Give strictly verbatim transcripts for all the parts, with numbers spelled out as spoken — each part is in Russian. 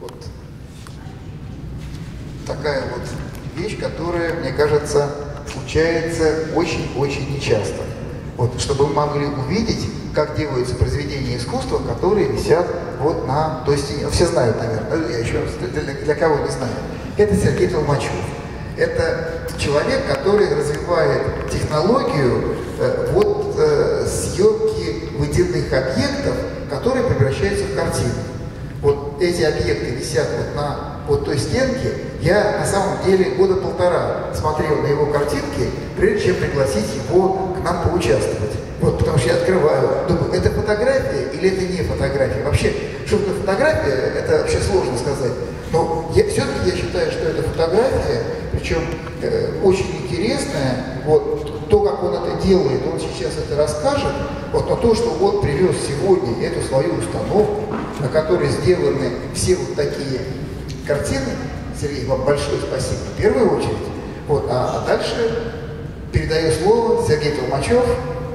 Вот такая вот вещь, которая, мне кажется, случается очень-очень нечасто. Вот, чтобы мы могли увидеть, как делаются произведения искусства, которые висят вот на той стене. Все знают, наверное, я еще раз, для, для кого не знаю. Это Сергей Толмачев. Это человек, который развивает технологию э, вот, э, съемки водяных объектов, которые превращаются в картины. Вот эти объекты висят вот на вот той стенке. Я на самом деле года полтора смотрел на его картинки, прежде чем пригласить его к нам поучаствовать. Вот, потому что я открываю, думаю, это фотография или это не фотография? Вообще, что это фотография, это вообще сложно сказать. Но все-таки я считаю, что это фотография, причем э, очень интересная. Вот, то, как он это делает, он сейчас это расскажет. Вот, но то, что он привез сегодня эту свою установку, на которой сделаны все вот такие картины, Сергей, вам большое спасибо в первую очередь. Вот, а, а дальше передаю слово Сергею Толмачев.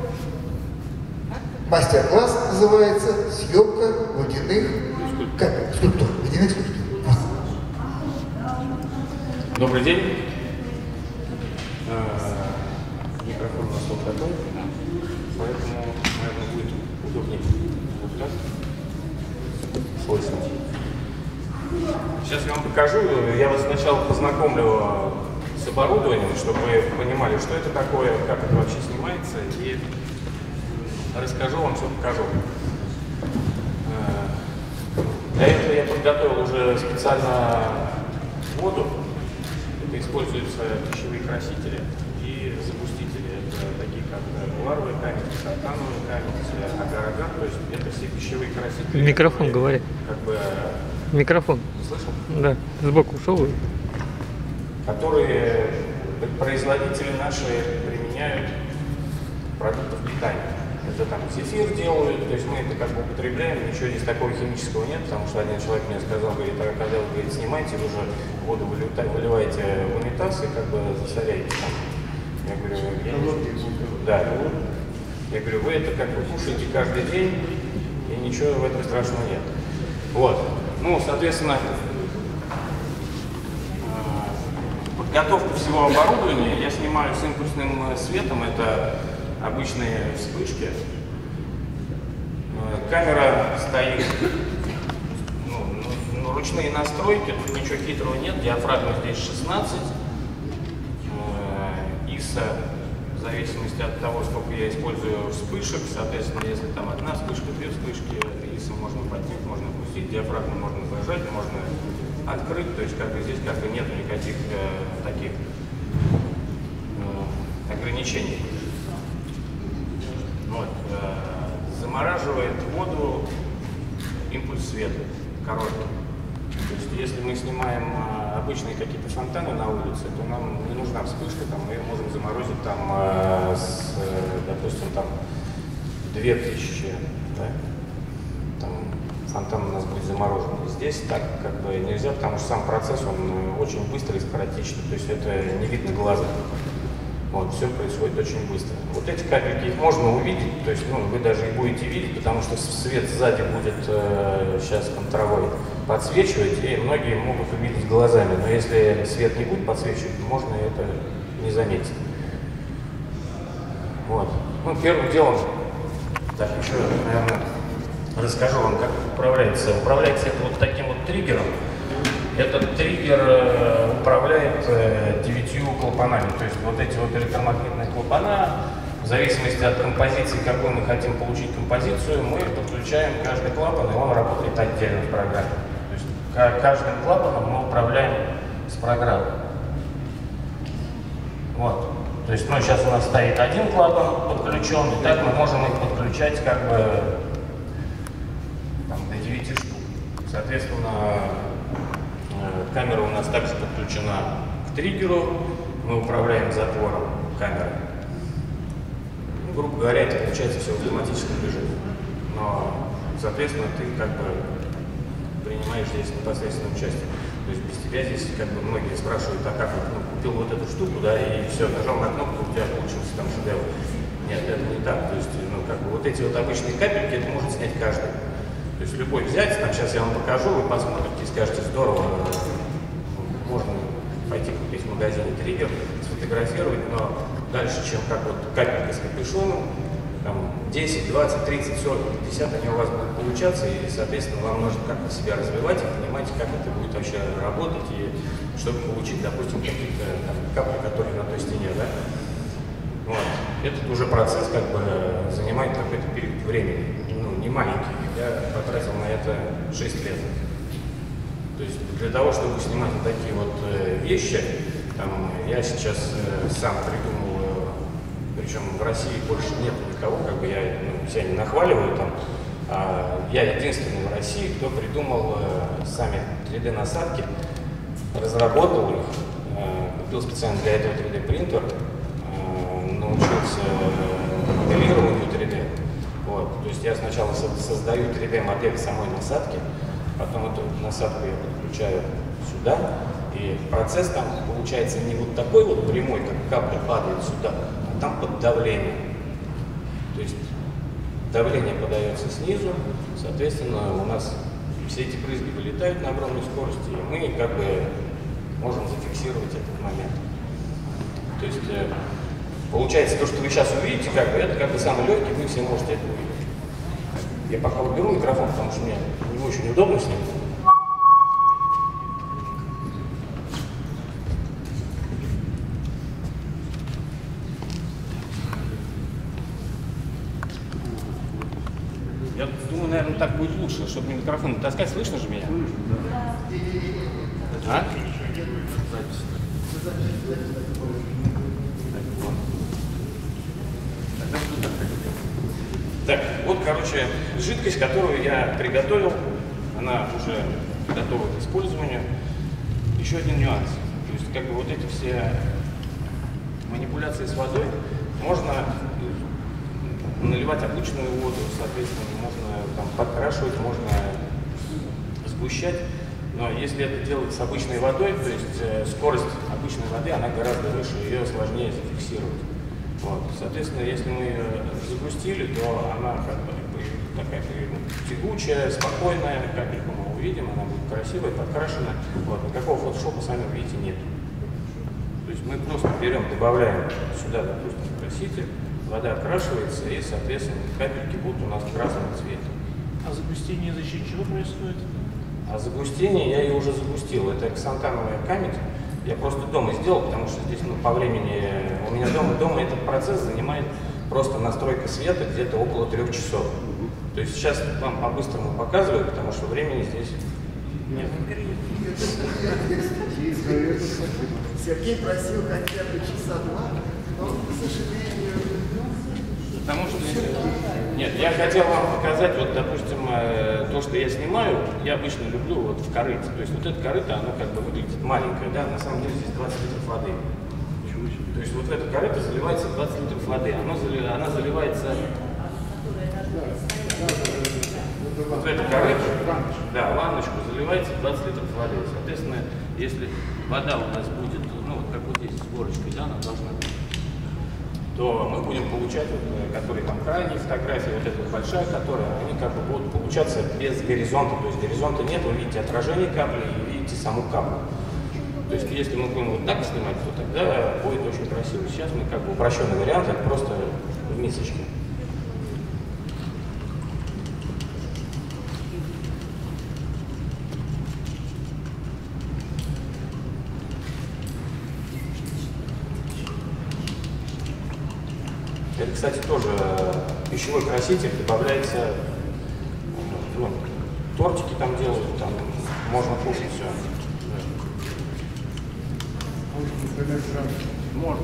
Мастер-класс называется «Съемка водяных скульптур». Водяных скульптур. Добрый день. Микрофон у нас вот такой, поэтому, наверное, будет удобнее. Вот так. Слышно. Сейчас я вам покажу. Я вас сначала познакомлю с оборудованием, чтобы вы понимали, что это такое, как это вообще снимается, и расскажу вам, все покажу. Для этого я подготовил уже специально воду. Это используются пищевые красители и загустители. Это такие как ларовый камень, сартановый камень, агар-агар. То есть это все пищевые красители. Микрофон говори. Как бы... Микрофон. Слышал? Да, сбоку ушел. Которые производители наши применяют продуктов питания. Это там зефир делают, то есть мы это как бы употребляем, ничего здесь такого химического нет, потому что один человек мне сказал, говорит, а когда вы, говорит, снимаете, вы же воду выливаете в унитаз и как бы засоряете там. Я говорю, я не... да, я говорю, вы это как бы кушаете каждый день, и ничего в этом страшного нет. Вот, ну, соответственно, подготовку всего оборудования я снимаю с импульсным светом, это обычные вспышки. Камера стоит, ну, ну, ручные настройки, тут ничего хитрого нет, диафрагма здесь шестнадцать, ИСО в зависимости от того, сколько я использую вспышек, соответственно, если там одна вспышка, две вспышки, ИСО можно поднять, можно опустить, диафрагму можно зажать, можно открыть, то есть как бы здесь как бы нет никаких э, таких э, ограничений. Вот, э, замораживает воду импульс света, короткий. То есть если мы снимаем э, обычные какие-то фонтаны на улице, то нам не нужна вспышка, там, мы можем заморозить там, э, с, э, допустим, там две тысячи, да? Там фонтан у нас будет заморожен. Здесь так как бы нельзя, потому что сам процесс он очень быстрый и скоротечный, то есть это не видно глазом. Вот, все происходит очень быстро. Вот эти капельки, их можно увидеть, то есть ну, вы даже и будете видеть, потому что свет сзади будет э, сейчас контровой подсвечивать, и многие могут увидеть глазами. Но если свет не будет подсвечивать, можно это не заметить. Вот. Ну, первым делом, так, еще, наверное, расскажу вам, как управляется. Управляется это вот таким вот триггером. Этот триггер э, управляет э, девятью клапанами, то есть вот эти вот электромагнитные клапана, в зависимости от композиции, какую мы хотим получить композицию, мы подключаем каждый клапан, и он работает отдельно в программе. То есть каждым клапаном мы управляем с программой. Вот. То есть, ну, сейчас у нас стоит один клапан подключен, и так мы можем их подключать как бы там, до девяти штук. Соответственно, камера у нас также подключена к триггеру, мы управляем затвором камеры. Ну, грубо говоря, это получается все в автоматическом режиме. Но, соответственно, ты как бы принимаешь здесь непосредственное участие. То есть без тебя здесь как бы многие спрашивают, а как ну, купил вот эту штуку, да, и все, нажал на кнопку, у тебя получился там шедевр. Нет, это не так. То есть, ну, как бы вот эти вот обычные капельки, это может снять каждый. То есть любой взять, там сейчас я вам покажу, вы посмотрите и скажете, здорово, можно пойти купить в магазине триггер, сфотографировать, но дальше, чем как вот капелька с капюшоном, там десять, двадцать, тридцать, сорок, пятьдесят они у вас будут получаться, и, соответственно, вам нужно как-то себя развивать и понимать, как это будет вообще работать, и чтобы получить, допустим, какие-то капли, которые на той стене, да. Вот. Этот уже процесс как бы занимает какой-то период времени, ну, не маленький. Я потратил на это шесть лет. То есть для того, чтобы снимать вот такие вот э, вещи, там, я сейчас э, сам придумал, э, причем в России больше нет никого, как бы я ну, себя не нахваливаю там, а я единственный в России, кто придумал э, сами три дэ насадки, разработал их, э, купил специально для этого три дэ принтер, э, научился моделированию три дэ. Вот. То есть я сначала создаю три дэ модель самой насадки, потом эту насадку я подключаю сюда, и процесс там получается не вот такой вот прямой, как капля падает сюда, а там под давлением. То есть давление подается снизу, соответственно, у нас все эти брызги вылетают на огромной скорости, и мы как бы можем зафиксировать этот момент. То есть получается то, что вы сейчас увидите, как бы, это как бы самый легкий, вы все можете это увидеть. Я пока уберу микрофон, потому что мне не очень удобно с ним. Я думаю, наверное, так будет лучше, чтобы мне микрофон не таскать. Слышно же меня? А? Так, вот, короче, жидкость, которую я приготовил, она уже готова к использованию. Еще один нюанс. То есть, как бы вот эти все манипуляции с водой можно наливать обычную воду, соответственно, можно там подкрашивать, можно сгущать. Но если это делать с обычной водой, то есть э, скорость обычной воды, она гораздо выше, ее сложнее зафиксировать. Вот. Соответственно, если мы ее загустили, то она как бы такая тягучая, спокойная, капельку мы увидим, она будет красивая, подкрашена. Вот. Никакого фотошопа, сами видите, нет. То есть мы просто берем, добавляем сюда, допустим, краситель, вода окрашивается, и, соответственно, капельки будут у нас красного цвета. А загустение за счет чего происходит? А загустение я ее уже загустил. Это ксантановая камедь. Я просто дома сделал, потому что здесь ну, по времени у меня дома, дома этот процесс занимает просто настройка света где-то около трех часов. То есть сейчас вам по-быстрому показываю, потому что времени здесь нет. Сергей просил хотя бы часа два, но, к сожалению... Потому что... Нет, я хотел вам показать, вот, допустим, то, что я снимаю, я обычно люблю вот в корыте. То есть вот это корыто, оно как бы выглядит маленькое, да, на самом деле здесь двадцать литров воды. То есть вот в это корыто заливается двадцать литров воды. Оно зали... Она заливается... Вот в это корыто, да, ванночку заливается двадцать литров воды. Соответственно, если вода у нас будет, ну, вот как вот здесь с горочкой, да, она должна быть, то мы будем получать, вот, которые там крайние фотографии, вот эта вот большая, которая, они как бы будут получаться без горизонта. То есть горизонта нет, вы видите отражение капли и видите саму каплю. То есть если мы будем вот так снимать, то тогда будет очень красиво. Сейчас мы как бы упрощенный вариант, это просто в мисочке. Это, кстати, тоже пищевой краситель, добавляется, ну, тортики там делают, там можно кушать все. Можно.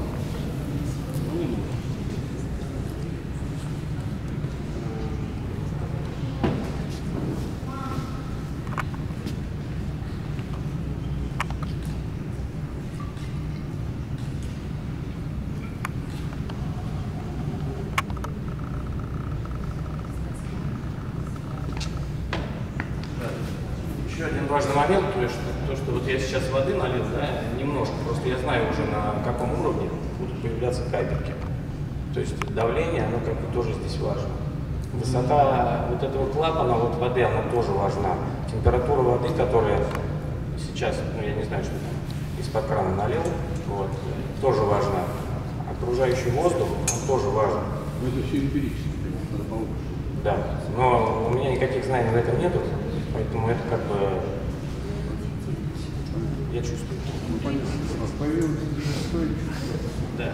Еще один важный момент, то, что, то, что вот я сейчас воды налил, да, немножко, просто я знаю уже на каком уровне будут появляться капельки. То есть давление, оно как бы тоже здесь важно. Высота вот этого клапана вот воды, она тоже важна. Температура воды, которая сейчас, ну я не знаю, что там, из-под крана налил, вот, тоже важна. Окружающий воздух, он тоже важен. Ну, это все эмпирически, надо повыше. Да, но у меня никаких знаний в этом нету, поэтому это как бы я чувствую. Ну, понятно, у нас появилось шестое чувство. Да.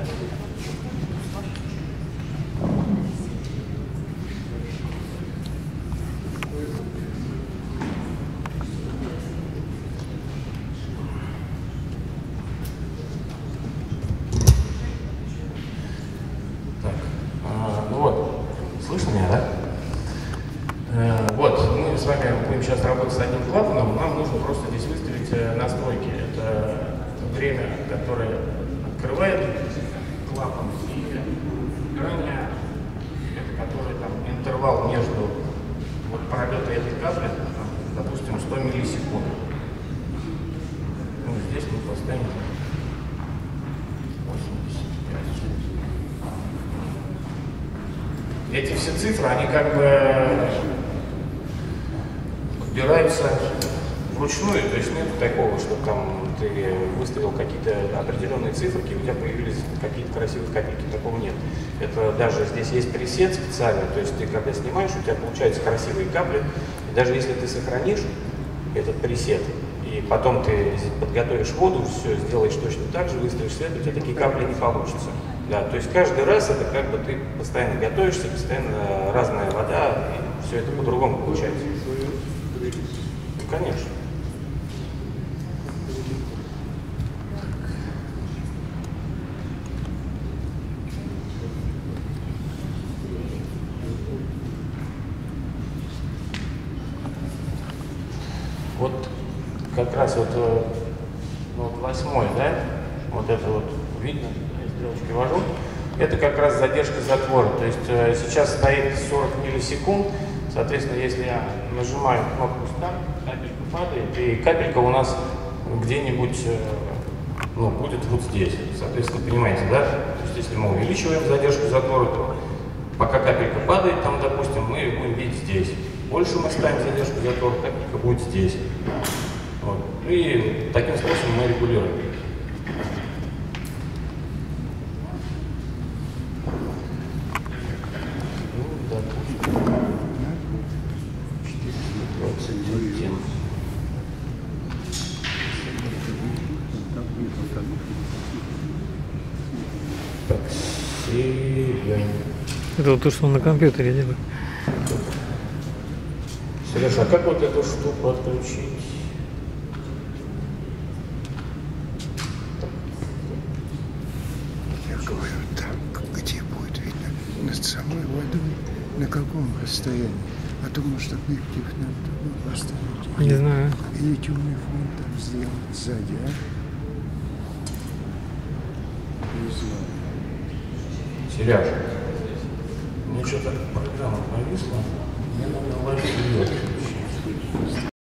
Так, а, ну вот, слышно меня, да? Э, вот, мы с вами будем сейчас работать с одним клапаном, нам нужно просто здесь выставить э, настройки. Это время, которое открывает клапан, и крайне, это который там интервал между вот пролета этой капли, допустим, сто миллисекунд. Ну, здесь мы поставим восемьдесят пять. Эти все цифры, они как бы убираются вручную, то есть нет такого, что там ты выставил какие-то определенные цифры, и у тебя появились какие-то красивые капельки, такого нет. Это даже здесь есть пресет специальный, то есть ты когда снимаешь, у тебя получаются красивые капли, и даже если ты сохранишь этот пресет, и потом ты подготовишь воду, все сделаешь точно так же, выставишь свет, у тебя такие капли не получатся. Да, то есть каждый раз это как бы ты постоянно готовишься, постоянно разная вода, и все это по-другому получается. Ну, конечно. Вот как раз вот, ну, вот восьмой, да, вот это вот видно, я стрелочки вожу, это как раз задержка затвора, то есть э, сейчас стоит сорок миллисекунд, соответственно, если я нажимаю кнопку старт, капелька падает, и капелька у нас где-нибудь, э, ну, будет вот здесь, соответственно, понимаете, да, то есть если мы увеличиваем задержку затвора, то пока капелька падает, там, допустим, мы ее будем видеть здесь. Больше мы ставим задержку затвора, капелька будет здесь. Вот. И таким способом мы регулируем. Ну, допустим. двадцать один. Так, семь. Это вот то, что он на компьютере делает. Сереж, а как вот эту штуку отключить? Я говорю, так, где будет видно? Над самой водой? На каком расстоянии? А то, может, объектив надо туда поставить. Не знаю. Или темный фон там сделать сзади, а? Не знаю. Сереж, мне что-то программа повисла, мне надо лайк.